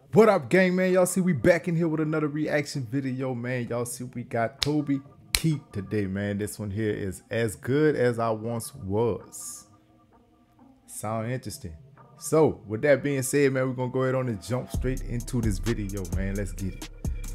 What up, gang, man? Y'all see we back in here with another reaction video, man. Y'all see we got Toby Keith today, man. This one here is As Good As I Once Was. Sound interesting. So, with that being said, man, we're going to go ahead on and jump straight into this video, man. Let's get it.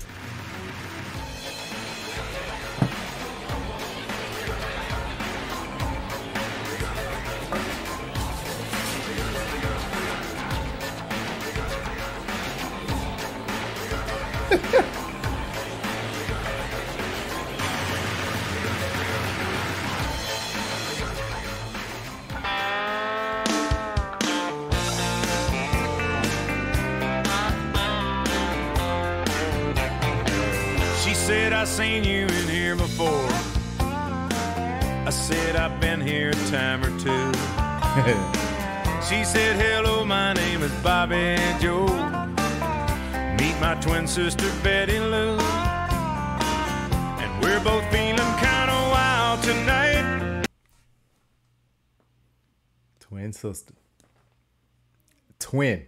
She said, I seen you in here before. I said, I've been here a time or two. She said, hello, my name is Bobby Joe. Meet my twin sister, Betty Lou. And we're both feeling kind of wild tonight. Twin sister. Twin.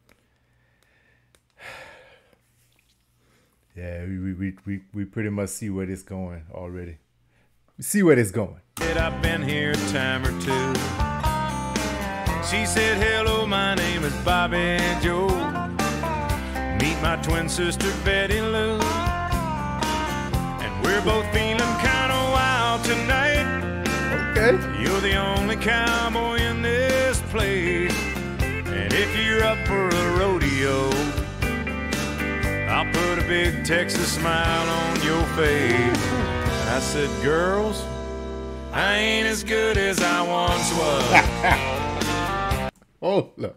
Yeah, we pretty much see where this going already. We see where this going. Said I've been here a time or two. She said, hello, my name is Bobby Joe. Meet my twin sister, Betty Lou. And we're both feeling kind of wild tonight. Okay. You're the only cowboy in this place. And if you're up for a rodeo, I'll put a big Texas smile on your face. I said, girls, I ain't as good as I once was. Oh, look.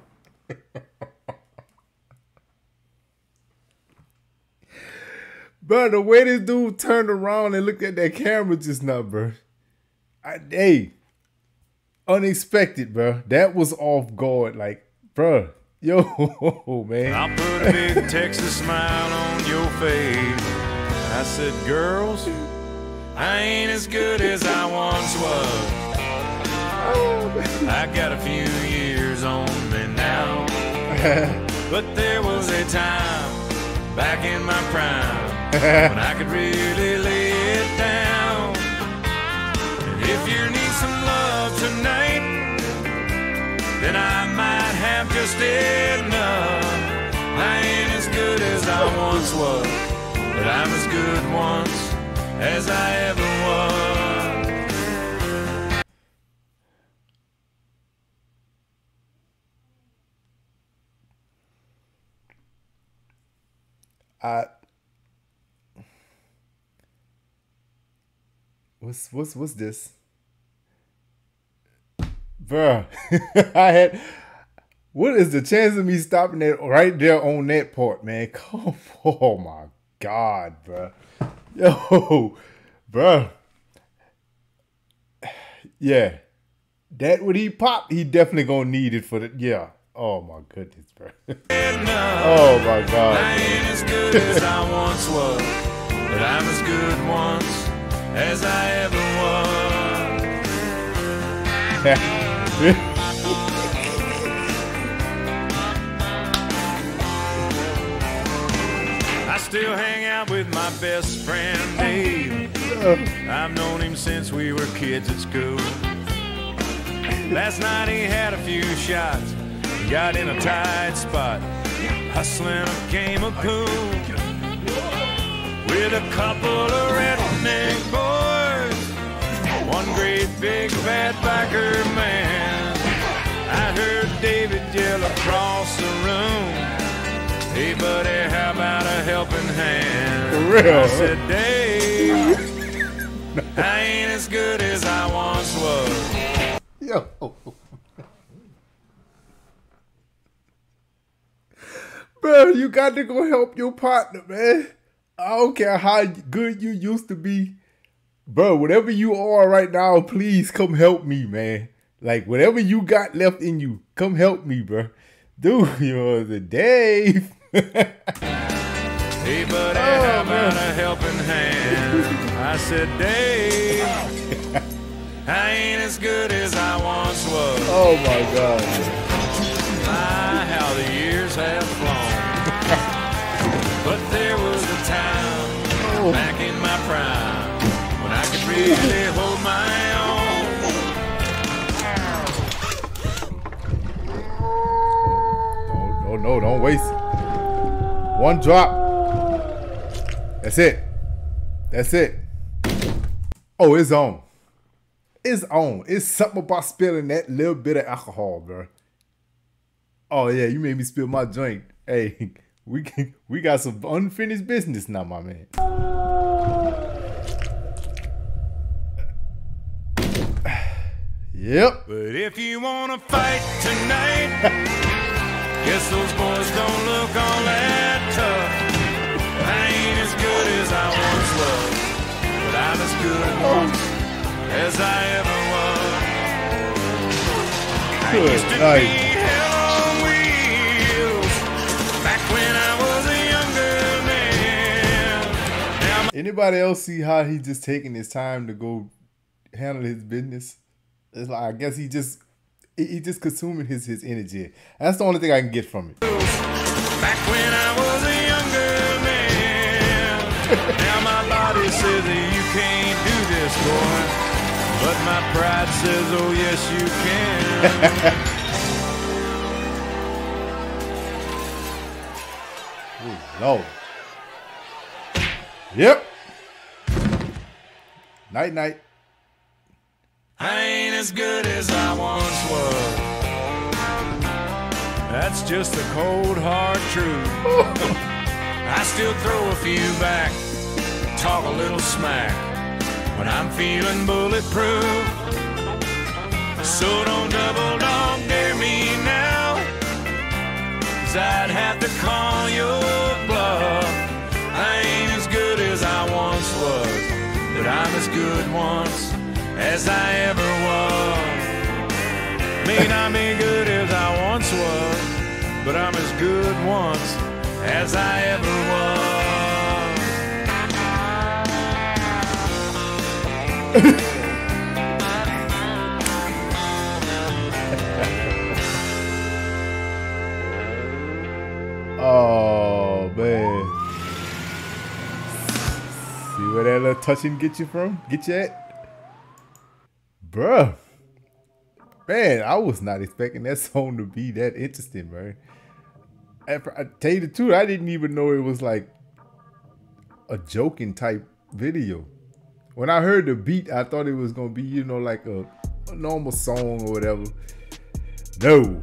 Bro, the way this dude turned around and looked at that camera just now, bro. Hey, unexpected, bro. That was off guard. Like, bro. Yo, man. I'll put a big Texas smile on your face. I said, girls, I ain't as good as I once was. I got a few years on me now. But there was a time back in my prime when I could really lay it down. And if you need some love tonight, then I might have just enough. I ain't as good as I once was, but I'm as good once as I ever was. What's this? Bruh, what is the chance of me stopping it right there on that part, man? Come, oh my God, bruh. Yo, bruh. Yeah, that when he pop, he definitely gonna need it for the, yeah. Oh my goodness, bro. Oh my God. I ain't as good as I once was, but I'm as good once as I ever was. I still hang out with my best friend Dave. I've known him since we were kids at school. Last night he had a few shots, got in a tight spot, hustling a game of pool with a couple of redneck boys, one great big fat biker man. I heard David yell across the room, hey buddy, how about a helping hand? For real? I said, Dave, I ain't as good as I once was. Yo. Bro, you got to go help your partner, man. I don't care how good you used to be. Bro, whatever you are right now, please come help me, man. Like, whatever you got left in you, come help me, bro. Dude, you're the Dave. Hey, buddy, how about a helping hand? I said, Dave, I ain't as good as I once was. Oh, my God. My, how the years have flown. in my prime, when I could really hold my own. No, don't waste it. One drop. That's it. That's it. Oh, it's on. It's on. It's something about spilling that little bit of alcohol, bro. Oh yeah, you made me spill my drink. Hey, we got some unfinished business now, my man. Yep. But if you wanna fight tonight, guess those boys don't look all that tough. I ain't as good as I once was, but I'm as good once as I ever was. I used to be hell on wheels back when I was a younger man. Now anybody else see how he just taking his time to go handle his business? It's like, I guess he just consuming his energy. That's the only thing I can get from it. Back when I was a younger man. Now my body says that you can't do this, boy, but my pride says, oh yes you can. Oh, Lord. Yep. Night night. I ain't as good as I once was. That's just the cold hard truth. I still throw a few back, talk a little smack when I'm feeling bulletproof. So don't double dog dare me now, 'cause I'd have to call your bluff. I ain't as good as I once was, but I'm as good once as I ever was. May not be good as I once was, but I'm as good once as I ever was. Oh man. See where that little touching get you from? Get you at? Bruh. Man, I was not expecting that song to be that interesting, man. I tell you the truth, I didn't even know it was like a joking type video. When I heard the beat, I thought it was gonna be, you know, like a normal song or whatever. No,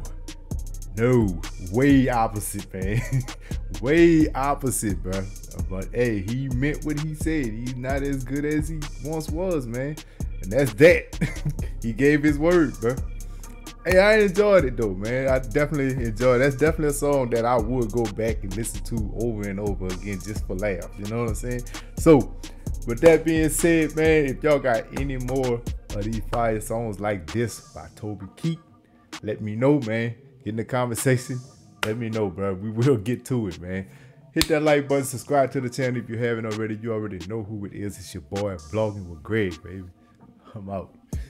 way opposite, man. Way opposite, bro. But hey, he meant what he said. He's not as good as he once was, man. And that's that. He gave his word, bro. Hey, I enjoyed it though, man. I definitely enjoyed it. That's definitely a song that I would go back and listen to over and over again just for laughs. You know what I'm saying? So, with that being said, man, if y'all got any more of these fire songs like this by Toby Keith, let me know, man. Get in the conversation. Let me know, bro. We will get to it, man. Hit that like button. Subscribe to the channel if you haven't already. You already know who it is. It's your boy, Vlogging with Greg, baby. I'm out.